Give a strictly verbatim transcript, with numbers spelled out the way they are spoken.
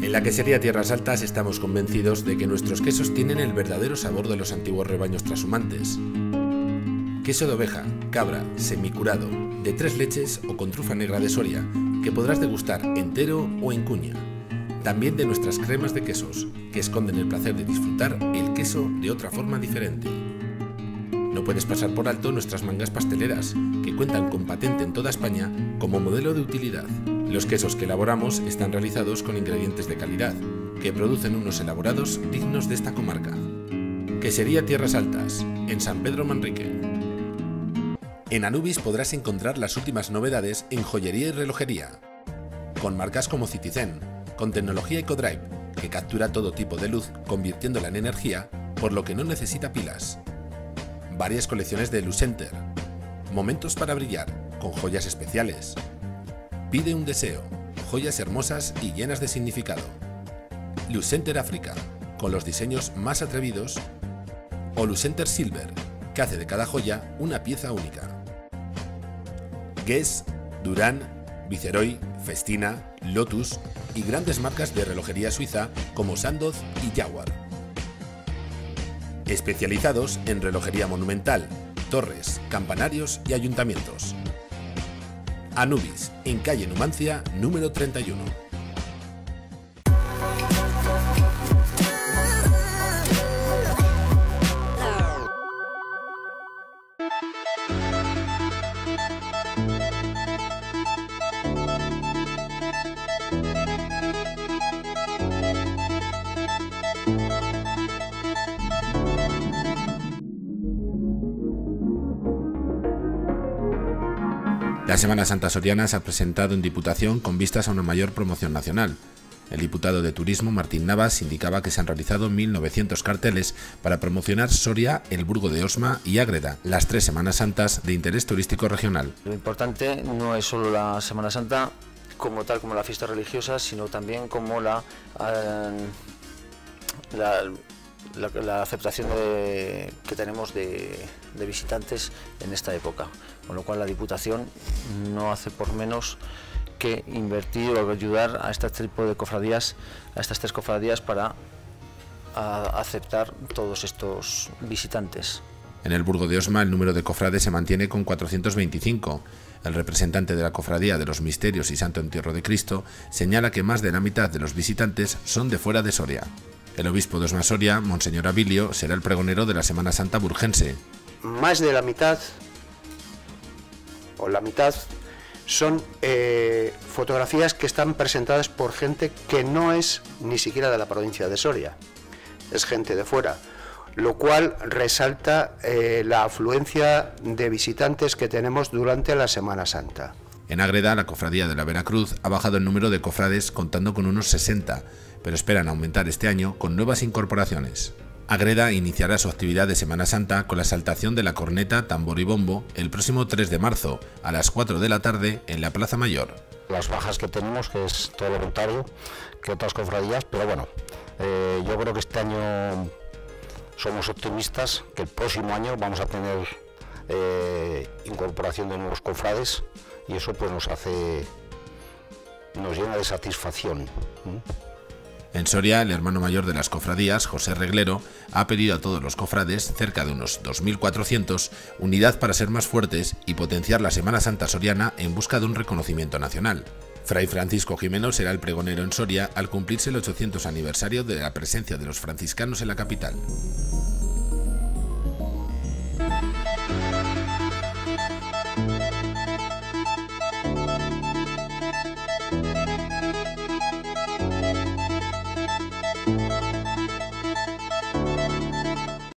En la quesería Tierras Altas estamos convencidos de que nuestros quesos tienen el verdadero sabor de los antiguos rebaños trashumantes. Queso de oveja, cabra, semicurado, de tres leches o con trufa negra de Soria, que podrás degustar entero o en cuña. También de nuestras cremas de quesos, que esconden el placer de disfrutar el queso de otra forma diferente. No puedes pasar por alto nuestras mangas pasteleras, que cuentan con patente en toda España como modelo de utilidad. Los quesos que elaboramos están realizados con ingredientes de calidad, que producen unos elaborados dignos de esta comarca. Quesería Tierras Altas, en San Pedro Manrique. En Anubis podrás encontrar las últimas novedades en joyería y relojería, con marcas como Citizen, con tecnología EcoDrive, que captura todo tipo de luz convirtiéndola en energía, por lo que no necesita pilas. Varias colecciones de Lucenter, momentos para brillar, con joyas especiales. Pide un deseo, joyas hermosas y llenas de significado. Lucenter África, con los diseños más atrevidos. O Lucenter Silver, que hace de cada joya una pieza única. Guess, Durán, Viceroy, Festina, Lotus y grandes marcas de relojería suiza como Sandoz y Jaguar. Especializados en relojería monumental, torres, campanarios y ayuntamientos. Anubis, en calle Numancia, número treinta y uno. La Semana Santa Soriana se ha presentado en Diputación con vistas a una mayor promoción nacional. El diputado de Turismo, Martín Navas, indicaba que se han realizado mil novecientos carteles para promocionar Soria, el Burgo de Osma y Ágreda, las tres Semanas Santas de interés turístico regional. Lo importante no es solo la Semana Santa como tal, como la fiesta religiosa, sino también como la, eh, la, la, la aceptación de, que tenemos de, de visitantes en esta época. Con lo cual la Diputación no hace por menos que invertir o ayudar a este tipo de cofradías, a estas tres cofradías para a, aceptar todos estos visitantes. En el Burgo de Osma el número de cofrades se mantiene con cuatrocientos veinticinco. El representante de la Cofradía de los Misterios y Santo Entierro de Cristo señala que más de la mitad de los visitantes son de fuera de Soria. El obispo de Osma Soria, Monseñor Abilio, será el pregonero de la Semana Santa burgense. Más de la mitad o la mitad son eh, fotografías que están presentadas por gente que no es ni siquiera de la provincia de Soria, es gente de fuera, lo cual resalta eh, la afluencia de visitantes que tenemos durante la Semana Santa. En Ágreda, la Cofradía de la Veracruz ha bajado el número de cofrades contando con unos sesenta, pero esperan aumentar este año con nuevas incorporaciones. Ágreda iniciará su actividad de Semana Santa con la exaltación de la corneta, tambor y bombo el próximo tres de marzo a las cuatro de la tarde en la Plaza Mayor. Las bajas que tenemos, que es todo lo contrario que otras cofradías, pero bueno, eh, yo creo que este año somos optimistas, que el próximo año vamos a tener eh, incorporación de nuevos cofrades y eso pues nos hace, nos llena de satisfacción. ¿Mm? En Soria, el hermano mayor de las cofradías, José Reglero, ha pedido a todos los cofrades, cerca de unos dos mil cuatrocientos, unidad para ser más fuertes y potenciar la Semana Santa soriana en busca de un reconocimiento nacional. Fray Francisco Jimeno será el pregonero en Soria al cumplirse el ochocientos aniversario de la presencia de los franciscanos en la capital.